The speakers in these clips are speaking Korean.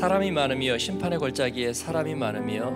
사람이 많으며 심판의 골짜기에 사람이 많으며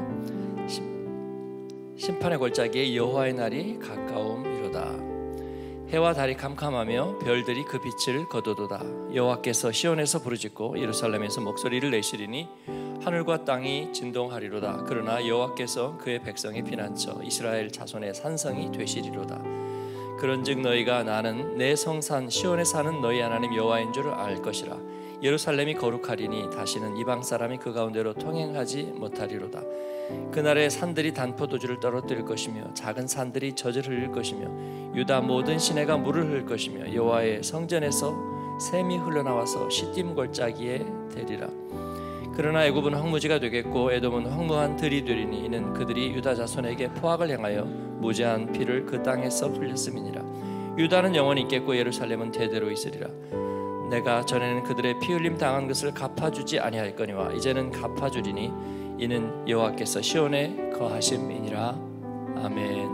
심판의 골짜기에 여호와의 날이 가까움이로다. 해와 달이 캄캄하며 별들이 그 빛을 거두도다. 여호와께서 시온에서 부르짖고 예루살렘에서 목소리를 내시리니 하늘과 땅이 진동하리로다. 그러나 여호와께서 그의 백성의 피난처 이스라엘 자손의 산성이 되시리로다. 그런즉 너희가 나는 내 성산 시온에 사는 너희 하나님 여호와인 줄 알 것이라. 예루살렘이 거룩하리니 다시는 이방 사람이 그 가운데로 통행하지 못하리로다. 그날에 산들이 단포도주를 떨어뜨릴 것이며 작은 산들이 젖을 흘릴 것이며 유다 모든 시내가 물을 흘릴 것이며 여호와의 성전에서 샘이 흘러나와서 시딤 골짜기에 되리라. 그러나 애굽은 황무지가 되겠고 에돔은 황무한 들이 되리니 이는 그들이 유다 자손에게 포악을 행하여 무죄한 피를 그 땅에서 흘렸음이니라. 유다는 영원히 있겠고 예루살렘은 대대로 있으리라. 내가 전에는 그들의 피 흘림 당한 것을 갚아주지 아니하였거니와 이제는 갚아주리니 이는 여호와께서 시온에 거하심이니라. 아멘.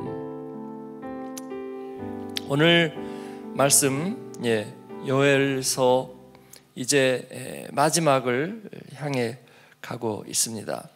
오늘 말씀 요엘서 이제 마지막을 향해 가고 있습니다.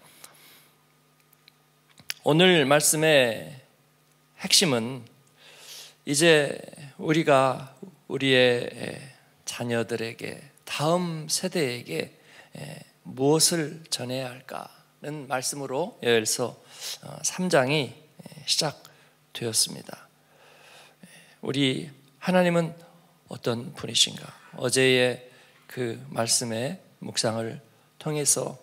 오늘 말씀의 핵심은 이제 우리가 우리의 자녀들에게 다음 세대에게 무엇을 전해야 할까는 말씀으로 요엘서 3장이 시작되었습니다. 우리 하나님은 어떤 분이신가? 어제의 그 말씀의 묵상을 통해서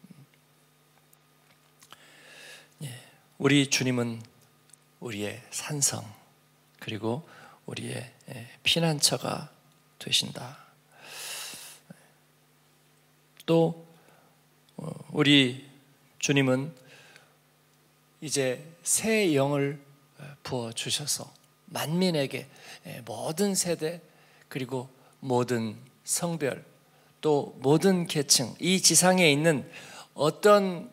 우리 주님은 우리의 산성 그리고 우리의 피난처가 되신다. 또 우리 주님은 이제 새 영을 부어주셔서 만민에게 모든 세대 그리고 모든 성별 또 모든 계층 이 지상에 있는 어떤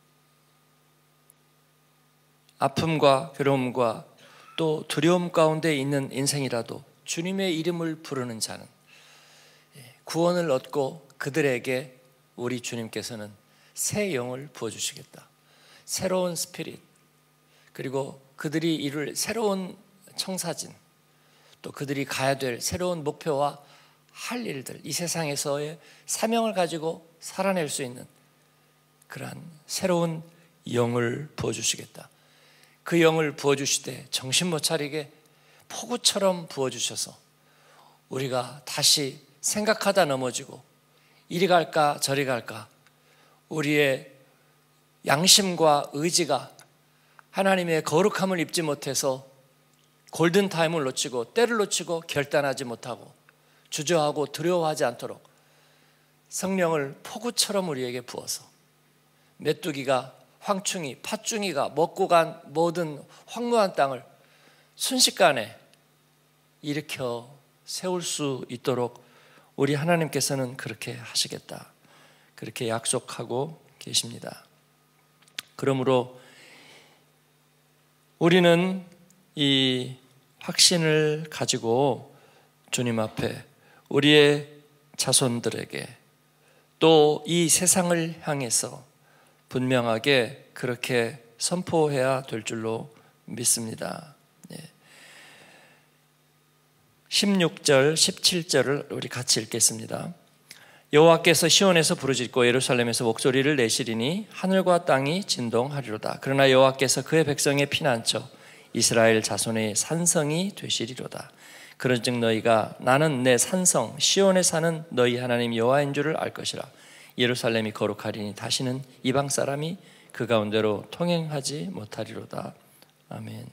아픔과 괴로움과 또 두려움 가운데 있는 인생이라도 주님의 이름을 부르는 자는 구원을 얻고 그들에게 우리 주님께서는 새 영을 부어주시겠다. 새로운 스피릿 그리고 그들이 이룰 새로운 청사진 또 그들이 가야 될 새로운 목표와 할 일들 이 세상에서의 사명을 가지고 살아낼 수 있는 그러한 새로운 영을 부어주시겠다. 그 영을 부어주시되 정신 못 차리게 폭우처럼 부어주셔서 우리가 다시 생각하다 넘어지고 이리 갈까 저리 갈까 우리의 양심과 의지가 하나님의 거룩함을 입지 못해서 골든타임을 놓치고 때를 놓치고 결단하지 못하고 주저하고 두려워하지 않도록 성령을 폭우처럼 우리에게 부어서 메뚜기가 황충이 팥중이가 먹고 간 모든 황무한 땅을 순식간에 일으켜 세울 수 있도록 우리 하나님께서는 그렇게 하시겠다. 그렇게 약속하고 계십니다. 그러므로 우리는 이 확신을 가지고 주님 앞에 우리의 자손들에게 또 이 세상을 향해서 분명하게 그렇게 선포해야 될 줄로 믿습니다. 16절, 17절을 우리 같이 읽겠습니다. 여호와께서 시온에서 부르짖고 예루살렘에서 목소리를 내시리니 하늘과 땅이 진동하리로다. 그러나 여호와께서 그의 백성의 피난처 이스라엘 자손의 산성이 되시리로다. 그런즉 너희가 나는 내 산성 시온에 사는 너희 하나님 여호와인 줄을 알 것이라. 예루살렘이 거룩하리니 다시는 이방 사람이 그 가운데로 통행하지 못하리로다. 아멘.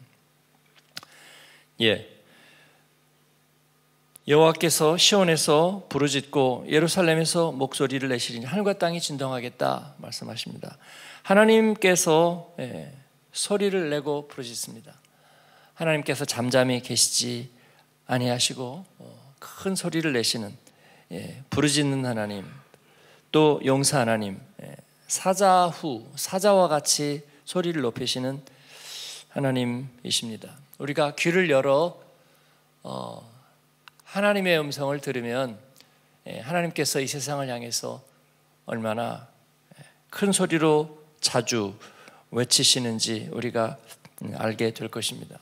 여호와께서 시온에서 부르짖고 예루살렘에서 목소리를 내시리니 하늘과 땅이 진동하겠다 말씀하십니다. 하나님께서 소리를 내고 부르짖습니다. 하나님께서 잠잠히 계시지 아니하시고 큰 소리를 내시는 부르짖는 하나님 또 용사 하나님 사자와 같이 소리를 높이시는 하나님이십니다. 우리가 귀를 열어 하나님의 음성을 들으면 하나님께서 이 세상을 향해서 얼마나 큰 소리로 자주 외치시는지 우리가 알게 될 것입니다.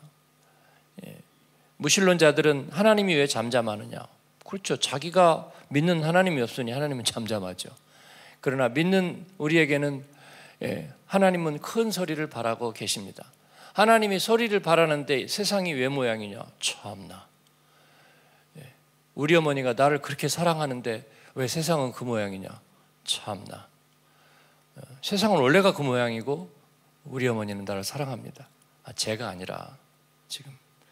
무신론자들은 하나님이 왜 잠잠하느냐? 그렇죠. 자기가 믿는 하나님이 없으니 하나님은 잠잠하죠. 그러나 믿는 우리에게는 하나님은 큰 소리를 바라고 계십니다. 하나님이 소리를 바라는데 세상이 왜 모양이냐? 참나. 우리 어머니가 나를 그렇게 사랑하는데 왜 세상은 그 모양이냐? 참나. 세상은 원래가 그 모양이고 우리 어머니는 나를 사랑합니다. 제가 아니라 지금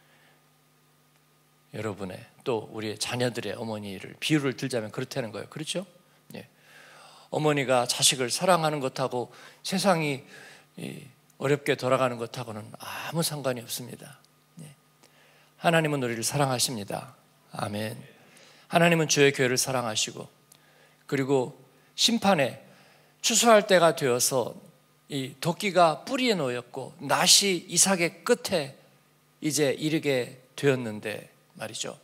여러분의 또 우리 자녀들의 어머니를 비유를 들자면 그렇다는 거예요. 그렇죠? 어머니가 자식을 사랑하는 것하고 세상이 어렵게 돌아가는 것하고는 아무 상관이 없습니다. 하나님은 우리를 사랑하십니다. 아멘. 하나님은 주의 교회를 사랑하시고 그리고 심판에 추수할 때가 되어서 이 도끼가 뿌리에 놓였고 낫이 이삭의 끝에 이제 이르게 되었는데 말이죠.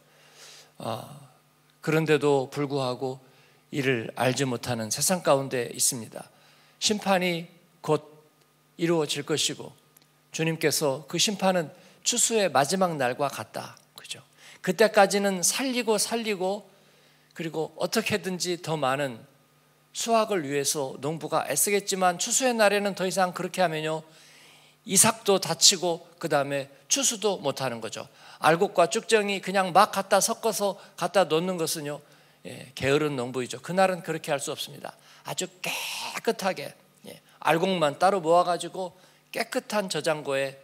그런데도 불구하고 이를 알지 못하는 세상 가운데 있습니다. 심판이 곧 이루어질 것이고 주님께서 그 심판은 추수의 마지막 날과 같다. 그죠? 그때까지는 살리고 그리고 어떻게든지 더 많은 수확을 위해서 농부가 애쓰겠지만 추수의 날에는 더 이상 그렇게 하면요 이삭도 다치고 그 다음에 추수도 못하는 거죠. 알곡과 쭉정이 그냥 막 갖다 섞어서 갖다 놓는 것은요 게으른 농부이죠. 그날은 그렇게 할 수 없습니다. 아주 깨끗하게 알곡만 따로 모아가지고 깨끗한 저장고에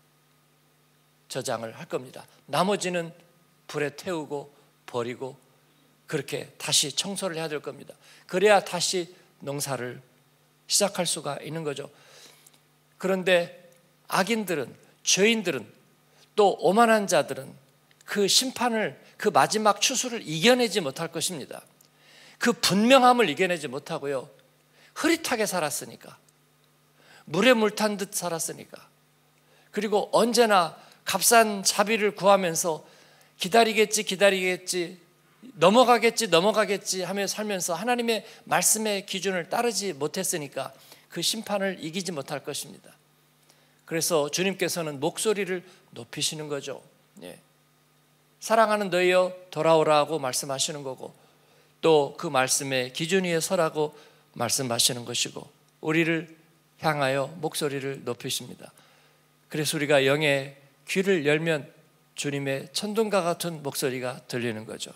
저장을 할 겁니다. 나머지는 불에 태우고 버리고 그렇게 다시 청소를 해야 될 겁니다. 그래야 다시 농사를 시작할 수가 있는 거죠. 그런데 악인들은, 죄인들은, 또 오만한 자들은 그 심판을, 그 마지막 추수를 이겨내지 못할 것입니다. 그 분명함을 이겨내지 못하고요 흐릿하게 살았으니까, 물에 물 탄 듯 살았으니까, 그리고 언제나 값싼 자비를 구하면서 기다리겠지 넘어가겠지 하며 살면서 하나님의 말씀의 기준을 따르지 못했으니까 그 심판을 이기지 못할 것입니다. 그래서 주님께서는 목소리를 높이시는 거죠. 사랑하는 너희여 돌아오라고 말씀하시는 거고 또 그 말씀의 기준 위에 서라고 말씀하시는 것이고 우리를 향하여 목소리를 높이십니다. 그래서 우리가 영의 귀를 열면 주님의 천둥과 같은 목소리가 들리는 거죠.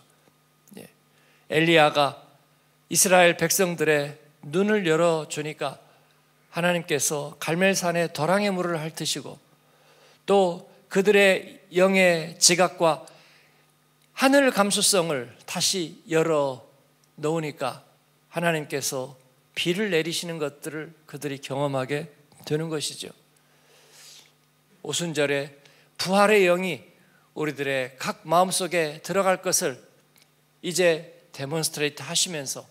엘리야가 이스라엘 백성들의 눈을 열어주니까 하나님께서 갈멜산에 도랑의 물을 핥으시고 또 그들의 영의 지각과 하늘 감수성을 다시 열어 놓으니까 하나님께서 비를 내리시는 것들을 그들이 경험하게 되는 것이죠. 오순절에 부활의 영이 우리들의 각 마음속에 들어갈 것을 이제 데몬스트레이트 하시면서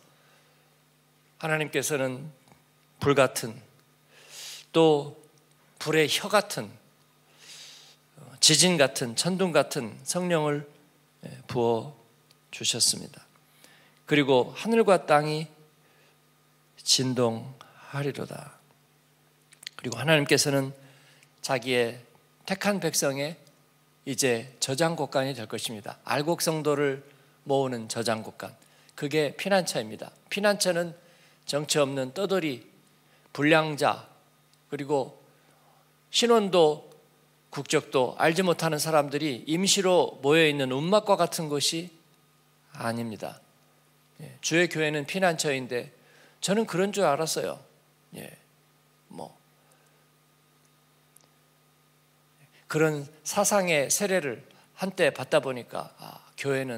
하나님께서는 불같은 또 불의 혀 같은 지진 같은 천둥 같은 성령을 부어 주셨습니다. 그리고 하늘과 땅이 진동하리로다. 그리고 하나님께서는 자기의 택한 백성의 이제 저장곳간이 될 것입니다. 알곡 성도를 모으는 저장곳간, 그게 피난처입니다. 피난처는 정체 없는 떠돌이, 불량자, 그리고 신원도 국적도 알지 못하는 사람들이 임시로 모여있는 움막과 같은 곳이 아닙니다. 주의 교회는 피난처인데 저는 그런 줄 알았어요. 그런 사상의 세례를 한때 받다 보니까 교회는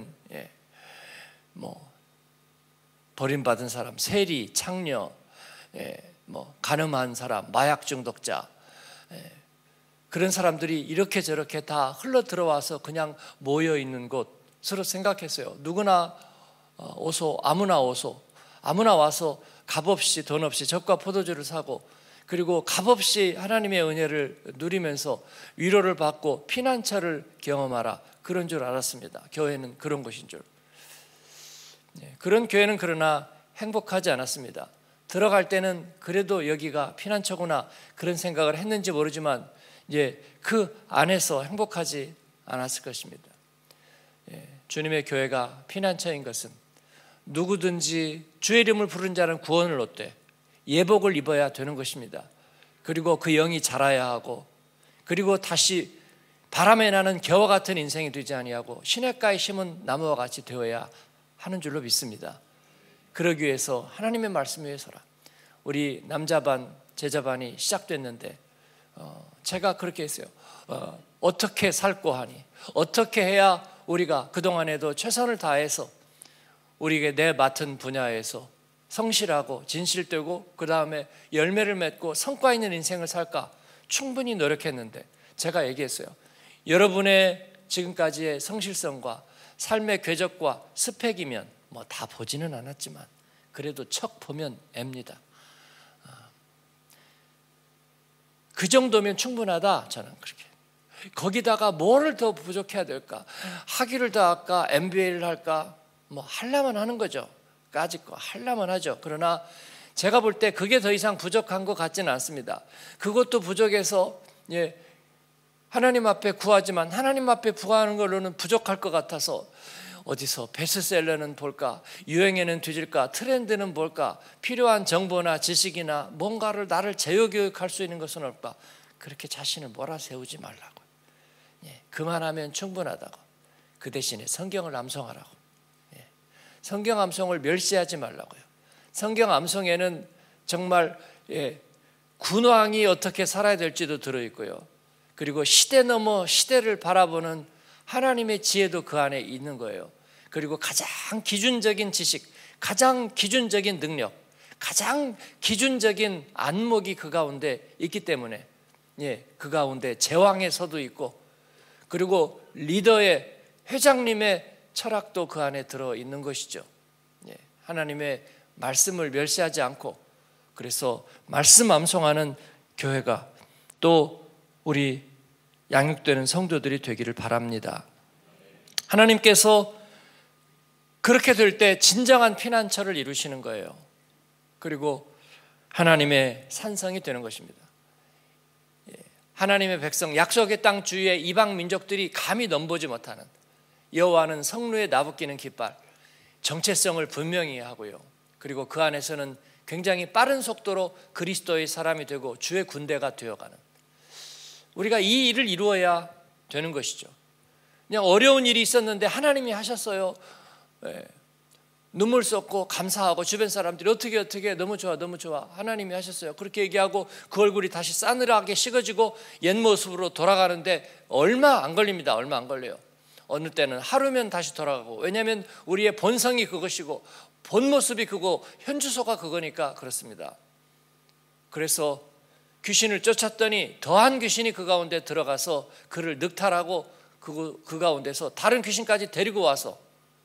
버림받은 사람, 세리, 창녀, 간음한 사람, 마약 중독자, 그런 사람들이 이렇게 저렇게 다 흘러 들어와서 그냥 모여 있는 곳으로 생각했어요. 누구나 오소, 아무나 오소, 아무나 와서 값없이 돈 없이 젖과 포도주를 사고 그리고 값없이 하나님의 은혜를 누리면서 위로를 받고 피난처를 경험하라, 그런 줄 알았습니다. 교회는 그런 곳인 줄. 그런 교회는 그러나 행복하지 않았습니다. 들어갈 때는 그래도 여기가 피난처구나 그런 생각을 했는지 모르지만 이제 그 안에서 행복하지 않았을 것입니다. 주님의 교회가 피난처인 것은 누구든지 주의 이름을 부른 자는 구원을 얻되 예복을 입어야 되는 것입니다. 그리고 그 영이 자라야 하고, 그리고 다시 바람에 나는 겨와 같은 인생이 되지 아니하고 시냇가에 심은 나무와 같이 되어야 하는 줄로 믿습니다. 그러기 위해서 하나님의 말씀 위해서라. 우리 남자반 제자반이 시작됐는데 제가 그렇게 했어요. 어떻게 살고 하니, 어떻게 해야 우리가 그동안에도 최선을 다해서 우리에게 내 맡은 분야에서 성실하고 진실되고 그 다음에 열매를 맺고 성과 있는 인생을 살까 충분히 노력했는데, 제가 얘기했어요. 여러분의 지금까지의 성실성과 삶의 궤적과 스펙이면 뭐 다 보지는 않았지만 그래도 척 보면 앱니다. 그 정도면 충분하다. 저는 그렇게. 거기다가 뭐를 더 부족해야 될까? 학위를 더 할까? MBA를 할까? 뭐 하려면 하는 거죠. 까짓 거 하려면 하죠. 그러나 제가 볼 때 그게 더 이상 부족한 것 같지는 않습니다. 그것도 부족해서 하나님 앞에 구하지만 하나님 앞에 구하는 걸로는 부족할 것 같아서 어디서 베스트셀러는 볼까, 유행에는 뒤질까, 트렌드는 볼까, 필요한 정보나 지식이나 뭔가를 나를 재요교육할 수 있는 것은 없까, 그렇게 자신을 몰아세우지 말라고. 그만하면 충분하다고. 그 대신에 성경을 암송하라고. 성경 암송을 멸시하지 말라고요. 성경 암송에는 정말 군왕이 어떻게 살아야 될지도 들어있고요. 그리고 시대 넘어 시대를 바라보는 하나님의 지혜도 그 안에 있는 거예요. 그리고 가장 기준적인 지식, 가장 기준적인 능력, 가장 기준적인 안목이 그 가운데 있기 때문에 그 가운데 제왕의 서도 있고, 그리고 리더의 회장님의 철학도 그 안에 들어있는 것이죠. 하나님의 말씀을 멸시하지 않고, 그래서 말씀 암송하는 교회가 또 우리 양육되는 성도들이 되기를 바랍니다. 하나님께서 그렇게 될 때 진정한 피난처를 이루시는 거예요. 그리고 하나님의 산성이 되는 것입니다. 하나님의 백성, 약속의 땅 주위에 이방 민족들이 감히 넘보지 못하는, 여호와는 성루에 나부끼는 깃발, 정체성을 분명히 하고요. 그리고 그 안에서는 굉장히 빠른 속도로 그리스도의 사람이 되고 주의 군대가 되어가는, 우리가 이 일을 이루어야 되는 것이죠. 그냥 어려운 일이 있었는데 하나님이 하셨어요. 눈물 쏟고 감사하고 주변 사람들이 어떻게 너무 좋아 너무 좋아 하나님이 하셨어요. 그렇게 얘기하고 그 얼굴이 다시 싸늘하게 식어지고 옛 모습으로 돌아가는데 얼마 안 걸립니다. 얼마 안 걸려요. 어느 때는 하루면 다시 돌아가고, 왜냐하면 우리의 본성이 그것이고 본 모습이 그거, 현주소가 그거니까 그렇습니다. 그래서 귀신을 쫓았더니 더한 귀신이 그 가운데 들어가서 그를 늑탈하고 그 가운데서 다른 귀신까지 데리고 와서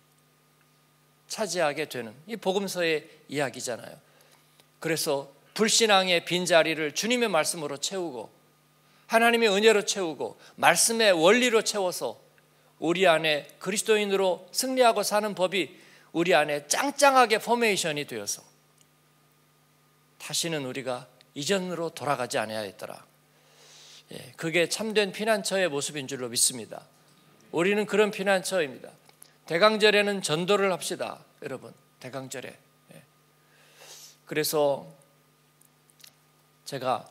차지하게 되는 이 복음서의 이야기잖아요. 그래서 불신앙의 빈자리를 주님의 말씀으로 채우고 하나님의 은혜로 채우고 말씀의 원리로 채워서 우리 안에 그리스도인으로 승리하고 사는 법이 우리 안에 짱짱하게 포메이션이 되어서 다시는 우리가 이전으로 돌아가지 아니하였더라. 그게 참된 피난처의 모습인 줄로 믿습니다. 우리는 그런 피난처입니다. 대강절에는 전도를 합시다, 여러분. 대강절에. 그래서 제가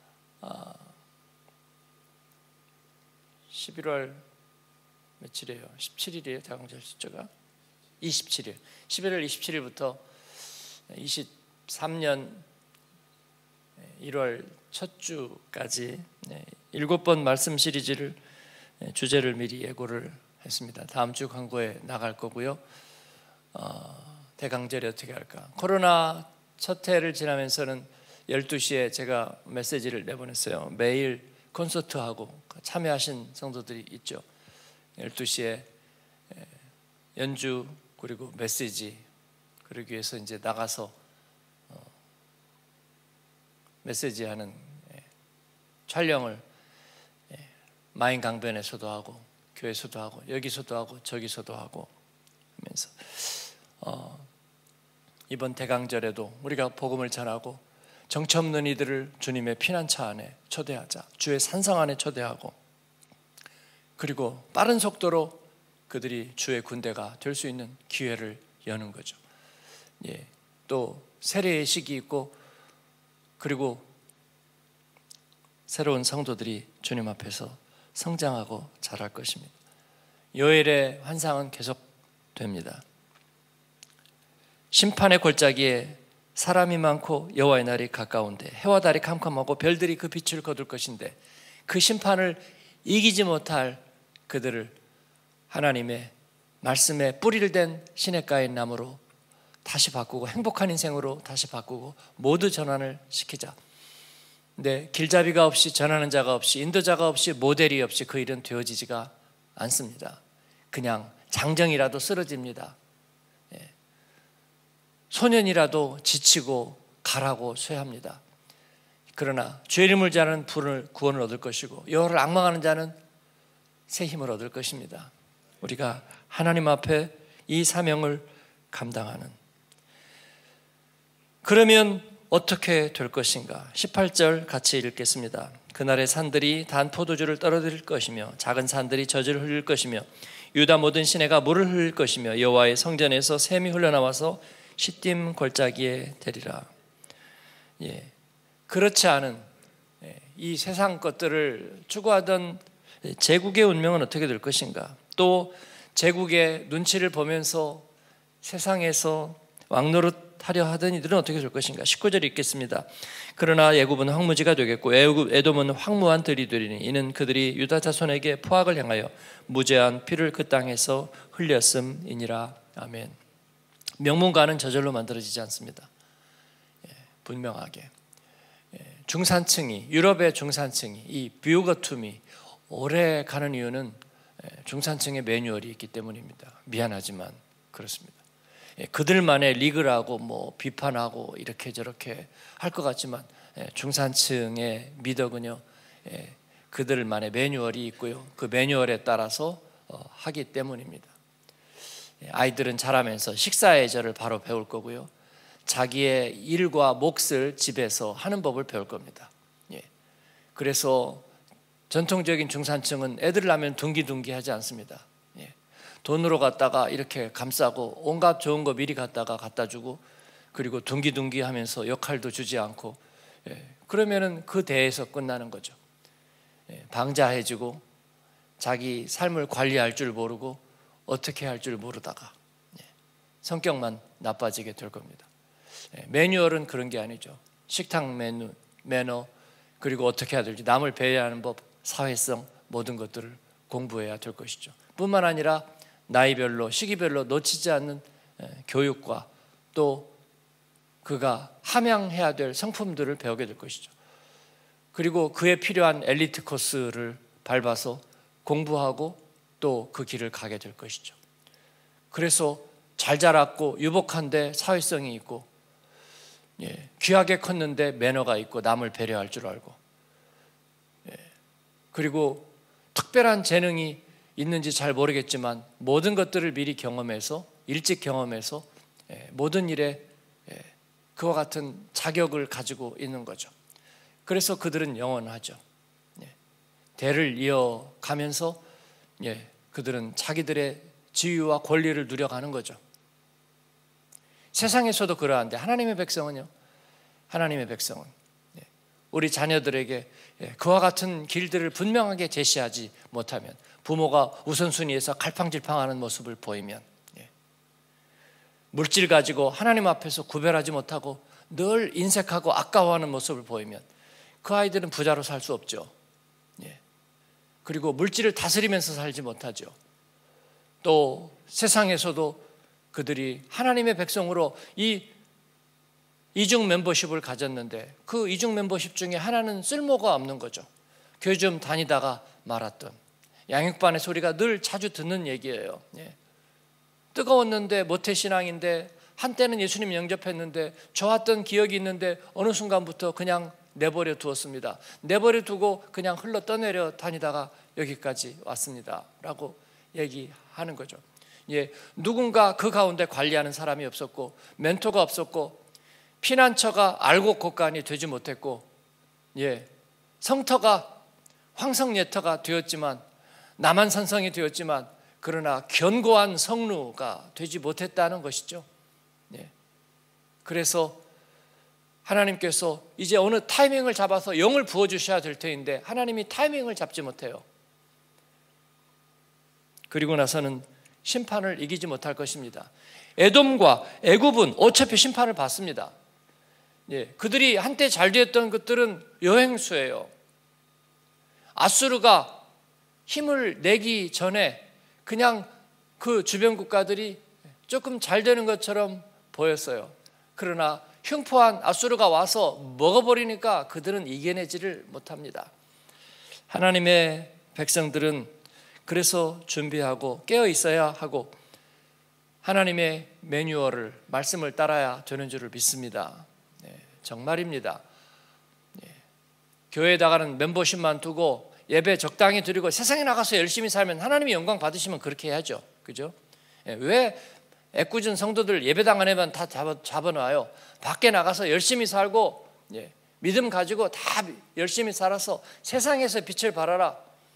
11월 며칠이에요? 17일이에요. 대강절 숫자가 27일. 11월 27일부터 23년 1월 첫 주까지 7번 말씀 시리즈를 주제를 미리 예고를 했습니다. 다음 주 광고에 나갈 거고요. 대강절이 어떻게 할까? 코로나 첫 해를 지나면서는 12시에 제가 메시지를 내보냈어요. 매일 콘서트하고 참여하신 성도들이 있죠. 12시에 연주 그리고 메시지, 그러기 위해서 이제 나가서 메시지하는 촬영을 마인 강변에서도 하고 교회에서도 하고 여기서도 하고 저기서도 하고 하면서 이번 대강절에도 우리가 복음을 전하고 정처 없는 이들을 주님의 피난처 안에 초대하자. 주의 산성 안에 초대하고, 그리고 빠른 속도로 그들이 주의 군대가 될 수 있는 기회를 여는 거죠. 또 세례의 시기 있고, 그리고 새로운 성도들이 주님 앞에서 성장하고 자랄 것입니다. 요엘의 환상은 계속됩니다. 심판의 골짜기에 사람이 많고 여호와의 날이 가까운데 해와 달이 캄캄하고 별들이 그 빛을 거둘 것인데, 그 심판을 이기지 못할 그들을 하나님의 말씀에 뿌리를 댄 시냇가의 나무로 다시 바꾸고 행복한 인생으로 다시 바꾸고 모두 전환을 시키자. 근데 길잡이가 없이, 전하는 자가 없이, 인도자가 없이, 모델이 없이 그 일은 되어지지가 않습니다. 그냥 장정이라도 쓰러집니다. 소년이라도 지치고 가라고 쇠합니다. 그러나 주의 이름을 자는 구원을 얻을 것이고 여호와를 앙망하는 자는 새 힘을 얻을 것입니다. 우리가 하나님 앞에 이 사명을 감당하는, 그러면 어떻게 될 것인가? 18절 같이 읽겠습니다. 그날의 산들이 단 포도주를 떨어뜨릴 것이며 작은 산들이 젖을 흘릴 것이며 유다 모든 시내가 물을 흘릴 것이며 여호와의 성전에서 샘이 흘러나와서 시딤 골짜기에 되리라. 그렇지 않은 이 세상 것들을 추구하던 제국의 운명은 어떻게 될 것인가? 또 제국의 눈치를 보면서 세상에서 왕노릇하려 하던 이들은 어떻게 될 것인가? 19절 읽겠습니다. 그러나 애굽은 황무지가 되겠고 에돔은 황무한 들이 되리니 이는 그들이 유다 자손에게 포악을 행하여 무죄한 피를 그 땅에서 흘렸음이니라. 아멘. 명문가는 저절로 만들어지지 않습니다. 분명하게 중산층이, 유럽의 중산층이, 이 뷰거툼이 오래 가는 이유는 중산층의 매뉴얼이 있기 때문입니다. 미안하지만 그렇습니다. 그들만의 리그라고 뭐 비판하고 이렇게 저렇게 할 것 같지만 중산층의 미덕은요, 그들만의 매뉴얼이 있고요, 그 매뉴얼에 따라서 하기 때문입니다. 아이들은 자라면서 식사 예절을 바로 배울 거고요, 자기의 일과 몫을 집에서 하는 법을 배울 겁니다. 그래서 전통적인 중산층은 애들 낳으면 둥기둥기 하지 않습니다. 돈으로 갖다가 이렇게 감싸고 온갖 좋은 거 미리 갖다가 갖다 주고, 그리고 둥기둥기 하면서 역할도 주지 않고, 그러면은 그 대에서 끝나는 거죠. 방자해지고 자기 삶을 관리할 줄 모르고 어떻게 할 줄 모르다가 성격만 나빠지게 될 겁니다. 매뉴얼은 그런 게 아니죠. 식탁 매너, 그리고 어떻게 해야 될지, 남을 배려하는 법, 사회성, 모든 것들을 공부해야 될 것이죠. 뿐만 아니라 나이별로, 시기별로 놓치지 않는 교육과 또 그가 함양해야 될 성품들을 배우게 될 것이죠. 그리고 그에 필요한 엘리트 코스를 밟아서 공부하고 또 그 길을 가게 될 것이죠. 그래서 잘 자랐고 유복한데 사회성이 있고, 귀하게 컸는데 매너가 있고 남을 배려할 줄 알고, 그리고 특별한 재능이 있는지 잘 모르겠지만 모든 것들을 미리 경험해서, 일찍 경험해서 모든 일에 그와 같은 자격을 가지고 있는 거죠. 그래서 그들은 영원하죠. 대를 이어가면서 그들은 자기들의 지위와 권리를 누려가는 거죠. 세상에서도 그러한데 하나님의 백성은요, 하나님의 백성은 우리 자녀들에게 그와 같은 길들을 분명하게 제시하지 못하면, 부모가 우선순위에서 갈팡질팡하는 모습을 보이면, 물질 가지고 하나님 앞에서 구별하지 못하고 늘 인색하고 아까워하는 모습을 보이면 그 아이들은 부자로 살 수 없죠. 그리고 물질을 다스리면서 살지 못하죠. 또 세상에서도 그들이 하나님의 백성으로 이 이중 멤버십을 가졌는데 그 이중 멤버십 중에 하나는 쓸모가 없는 거죠. 교회 좀 다니다가 말았던, 양육반의 소리가 늘 자주 듣는 얘기예요. 뜨거웠는데 모태신앙인데 한때는 예수님 영접했는데 좋았던 기억이 있는데 어느 순간부터 그냥 내버려 두었습니다. 내버려 두고 그냥 흘러 떠내려 다니다가 여기까지 왔습니다 라고 얘기하는 거죠. 누군가 그 가운데 관리하는 사람이 없었고 멘토가 없었고 피난처가 알곡 곳간이 되지 못했고 성터가 황성예터가 되었지만 남한산성이 되었지만 그러나 견고한 성루가 되지 못했다는 것이죠. 그래서 하나님께서 이제 어느 타이밍을 잡아서 영을 부어주셔야 될 터인데 하나님이 타이밍을 잡지 못해요. 그리고 나서는 심판을 이기지 못할 것입니다. 에돔과 애굽은 어차피 심판을 받습니다. 그들이 한때 잘 되었던 것들은 여행수예요. 아수르가 힘을 내기 전에 그냥 그 주변 국가들이 조금 잘 되는 것처럼 보였어요. 그러나 흉포한 아수르가 와서 먹어버리니까 그들은 이겨내지를 못합니다. 하나님의 백성들은 그래서 준비하고 깨어 있어야 하고 하나님의 매뉴얼을 말씀을 따라야 되는 줄을 믿습니다. 정말입니다. 교회에다가는 멤버십만 두고 예배 적당히 드리고 세상에 나가서 열심히 살면 하나님의 영광 받으시면 그렇게 해야죠. 그죠? 왜 애꿎은 성도들 예배당 안에만 다 잡아놔요? 밖에 나가서 열심히 살고 믿음 가지고 다 열심히 살아서 세상에서 빛을 발하라.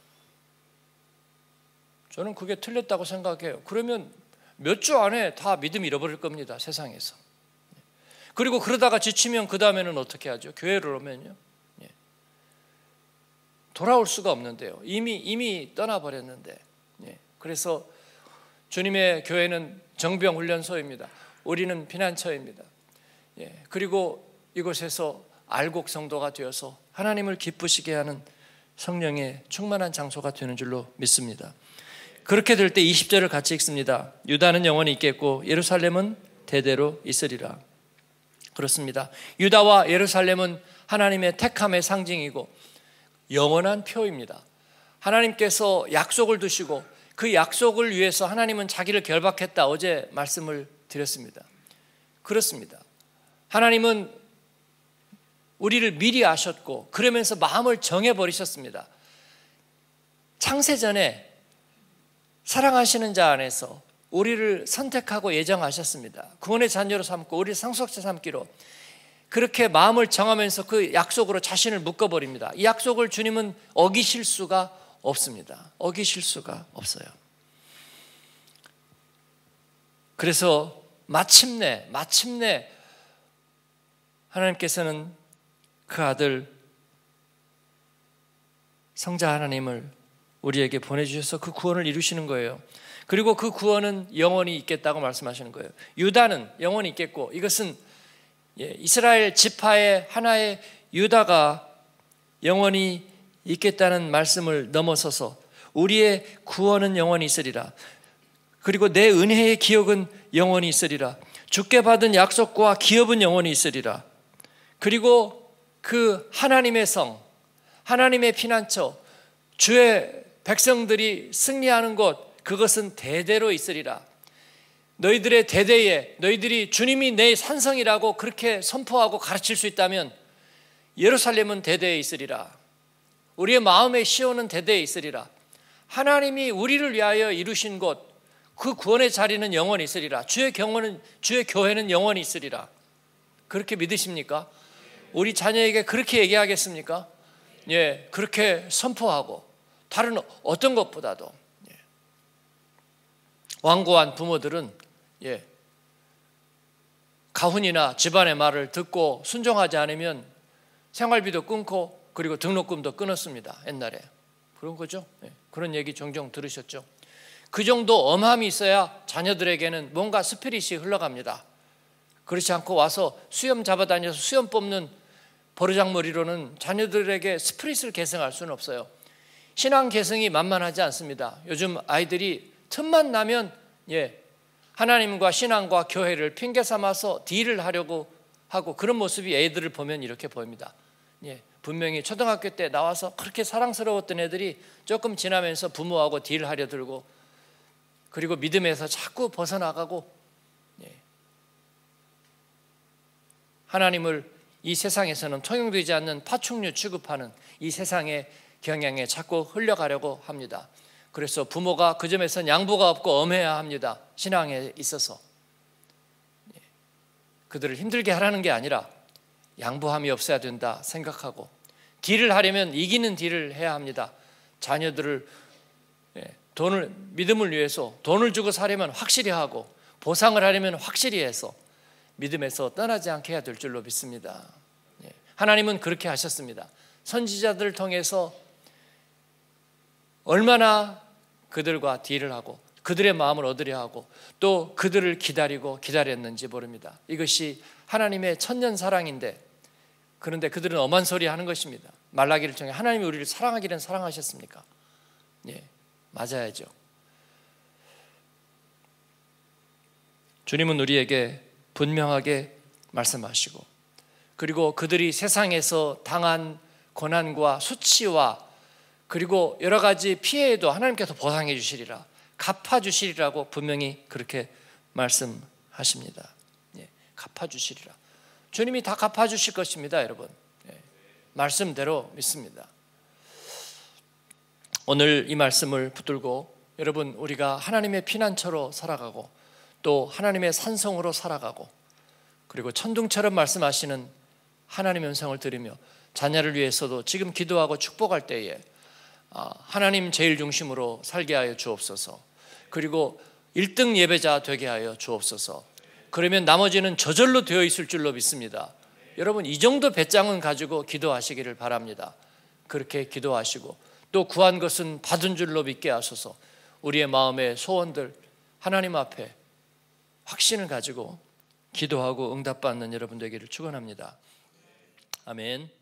저는 그게 틀렸다고 생각해요. 그러면 몇 주 안에 다 믿음 잃어버릴 겁니다. 세상에서. 그리고 그러다가 지치면 그 다음에는 어떻게 하죠? 교회를 오면요 돌아올 수가 없는데요. 이미 떠나버렸는데. 그래서 주님의 교회는 정병훈련소입니다. 우리는 피난처입니다. 그리고 이곳에서 알곡 성도가 되어서 하나님을 기쁘시게 하는 성령의 충만한 장소가 되는 줄로 믿습니다. 그렇게 될 때 20절을 같이 읽습니다. 유다는 영원히 있겠고 예루살렘은 대대로 있으리라. 그렇습니다. 유다와 예루살렘은 하나님의 택함의 상징이고 영원한 표입니다. 하나님께서 약속을 두시고 그 약속을 위해서 하나님은 자기를 결박했다. 어제 말씀을 드렸습니다. 그렇습니다. 하나님은 우리를 미리 아셨고 그러면서 마음을 정해버리셨습니다. 창세전에 사랑하시는 자 안에서 우리를 선택하고 예정하셨습니다. 구원의 자녀로 삼고 우리를 상속자 삼기로 그렇게 마음을 정하면서 그 약속으로 자신을 묶어버립니다. 이 약속을 주님은 어기실 수가 없습니다. 어기실 수가 없어요. 그래서 마침내 하나님께서는 그 아들 성자 하나님을 우리에게 보내주셔서 그 구원을 이루시는 거예요. 그리고 그 구원은 영원히 있겠다고 말씀하시는 거예요. 유다는 영원히 있겠고 이것은 이스라엘 지파의 하나의 유다가 영원히 있겠다는 말씀을 넘어서서 우리의 구원은 영원히 있으리라. 그리고 내 은혜의 기억은 영원히 있으리라. 주께 받은 약속과 기업은 영원히 있으리라. 그리고 그 하나님의 성, 하나님의 피난처, 주의 백성들이 승리하는 곳, 그것은 대대로 있으리라. 너희들의 대대에 너희들이 주님이 내 산성이라고 그렇게 선포하고 가르칠 수 있다면 예루살렘은 대대에 있으리라. 우리의 마음의 시온은 대대에 있으리라. 하나님이 우리를 위하여 이루신 곳, 그 구원의 자리는 영원히 있으리라. 주의 교회는 영원히 있으리라. 그렇게 믿으십니까? 우리 자녀에게 그렇게 얘기하겠습니까? 그렇게 선포하고 다른 어떤 것보다도 완고한 부모들은 가훈이나 집안의 말을 듣고 순종하지 않으면 생활비도 끊고 그리고 등록금도 끊었습니다. 옛날에 그런 거죠. 그런 얘기 종종 들으셨죠. 그 정도 엄함이 있어야 자녀들에게는 뭔가 스피릿이 흘러갑니다. 그렇지 않고 와서 수염 잡아다녀서 수염 뽑는 버르장머리로는 자녀들에게 스피릿을 계승할 수는 없어요. 신앙 계승이 만만하지 않습니다. 요즘 아이들이 틈만 나면 하나님과 신앙과 교회를 핑계 삼아서 딜을 하려고 하고 그런 모습이 애들을 보면 이렇게 보입니다. 분명히 초등학교 때 나와서 그렇게 사랑스러웠던 애들이 조금 지나면서 부모하고 딜하려 들고 그리고 믿음에서 자꾸 벗어나가고 하나님을 이 세상에서는 통용되지 않는 파충류 취급하는 이 세상의 경향에 자꾸 흘려가려고 합니다. 그래서 부모가 그 점에서는 양보가 없고 엄해야 합니다. 신앙에 있어서 그들을 힘들게 하라는 게 아니라 양보함이 없어야 된다 생각하고, 딜을 하려면 이기는 딜을 해야 합니다. 자녀들을 믿음을 위해서 돈을 주고 사려면 확실히 하고, 보상을 하려면 확실히 해서 믿음에서 떠나지 않게 해야 될 줄로 믿습니다. 하나님은 그렇게 하셨습니다. 선지자들을 통해서 얼마나 그들과 딜을 하고 그들의 마음을 얻으려 하고 또 그들을 기다렸는지 모릅니다. 이것이 하나님의 천년 사랑인데, 그런데 그들은 엄한 소리 하는 것입니다. 말라기를 통해 하나님이 우리를 사랑하기는 사랑하셨습니까? 맞아야죠. 주님은 우리에게 분명하게 말씀하시고, 그리고 그들이 세상에서 당한 고난과 수치와 그리고 여러 가지 피해에도 하나님께서 보상해 주시리라, 갚아주시리라고 분명히 그렇게 말씀하십니다. 갚아주시리라. 주님이 다 갚아주실 것입니다, 여러분. 말씀대로 믿습니다. 오늘 이 말씀을 붙들고 여러분, 우리가 하나님의 피난처로 살아가고 또 하나님의 산성으로 살아가고, 그리고 천둥처럼 말씀하시는 하나님의 음성을 들으며 자녀를 위해서도 지금 기도하고 축복할 때에 하나님 제일 중심으로 살게 하여 주옵소서. 그리고 1등 예배자 되게 하여 주옵소서. 그러면 나머지는 저절로 되어 있을 줄로 믿습니다. 여러분, 이 정도 배짱은 가지고 기도하시기를 바랍니다. 그렇게 기도하시고 또 구한 것은 받은 줄로 믿게 하소서. 우리의 마음의 소원들 하나님 앞에 확신을 가지고 기도하고 응답받는 여러분 되기를 축원합니다. 아멘.